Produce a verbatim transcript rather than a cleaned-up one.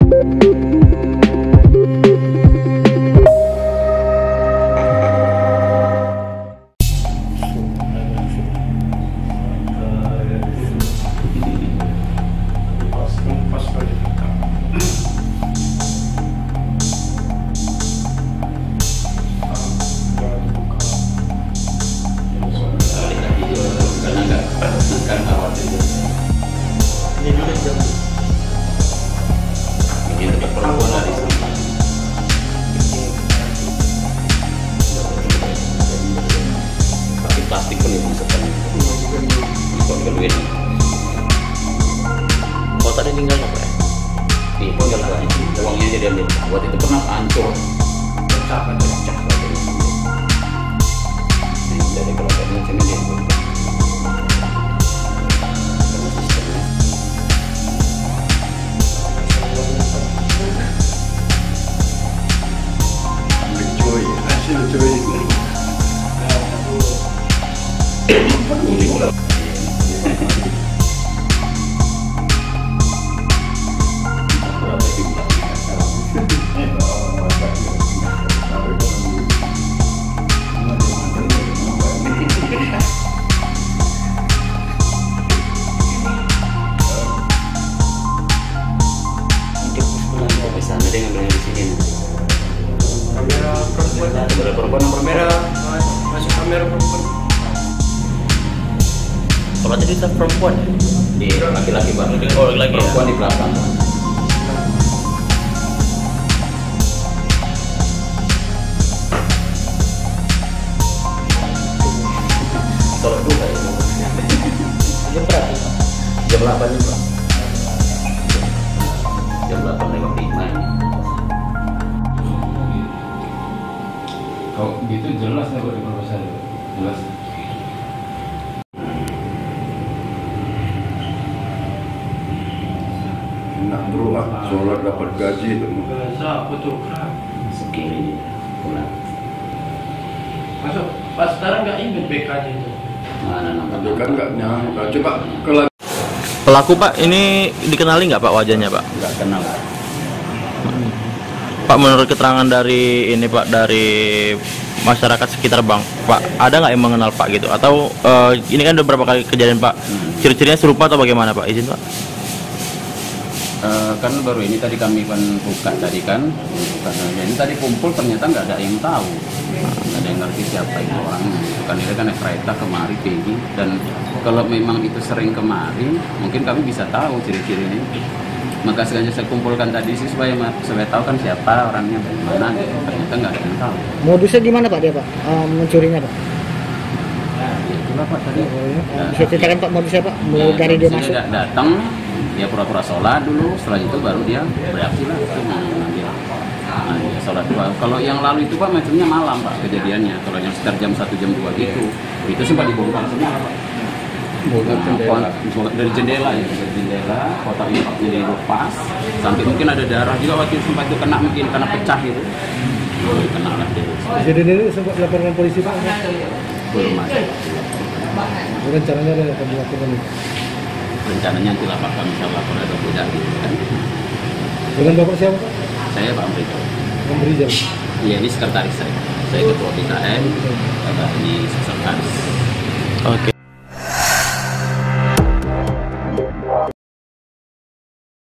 Plastik pun itu sebenarnya ikon keluin. Oh tadi tinggal apa ya? Iya, tinggal uangnya aja dia ambil. Buat itu pernah hancur, pecah kan, pecah lagi. Jadi kalau kayak macam ini dia buat. Lucu ya, asli lucu ini. Ada yang ngambilnya di sini. Kamera perempuan. Kamera perempuan nomor merah. Masuk kamera perempuan. Kalau tadi saya perempuan ya? Di laki-laki bang. Oh laki-laki. Perempuan ya? Di belakang. Sholat duha ya. Jam berapa? Jam delapan juga. Jam delapan lewat lima ini. Kalau gitu jelas ya Pak di proposal, jelas. Nak beruah, sholat dapat gaji tu. Bahasa fotografer. Segini pulang. Masuk. Pas sekarang nggak ingat B K-nya itu. Mana nampak? Kan nggak nyangka. Coba ke lagi. Pelaku Pak ini dikenali nggak Pak wajahnya Pak? Nggak kenal. Pak menurut keterangan dari ini Pak dari masyarakat sekitar Bang Pak ada nggak yang mengenal Pak gitu atau uh, ini kan udah berapa kali kejadian Pak Hmm. ciri-cirinya serupa atau bagaimana Pak izin Pak? Uh, kan baru ini tadi kami kan buka tadi kan buka saja. Ini tadi kumpul ternyata nggak ada yang tahu, nggak ada yang ngerti siapa itu orangnya. Kan ini kan Efraita kemari Peggy, dan kalau memang itu sering kemari mungkin kami bisa tahu ciri-cirinya itu. Maka sengaja saya kumpulkan tadi sih supaya supaya tahu kan siapa orangnya dari mana. Ternyata nggak ada yang tahu. Modusnya gimana Pak dia Pak uh, mencurinya Pak? Ya itulah Pak tadi. Uh, bisa ceritakan Pak modusnya Pak mulai dari dia masuk? Da datang dia pura-pura sholat dulu, setelah itu baru dia bereaksi lah itu mengambil. Nah, dia sholat dua. Kalau yang lalu itu Pak macamnya malam Pak kejadiannya. Kalau yang sekitar jam satu jam dua gitu, itu sempat dibongkar semua Pak. Nah, dari jendela ya, dari jendela kotak infaknya dilepas sampai mungkin ada darah juga waktu itu sempat itu kena mungkin karena pecah gitu. Oh, kena lah dia. Jadi ini sempat laporan polisi Pak? Belum ada. Rencananya ada akan dilakukan ini? Rencananya nanti laporkan insyaallah kalau ada beda gitu kan. Dengan Bapak siapa Pak? Saya Pak Amri. Memberi jam? Iya ini sekretaris saya. Saya ketua B K M, Bapak ini sekretaris. Oke.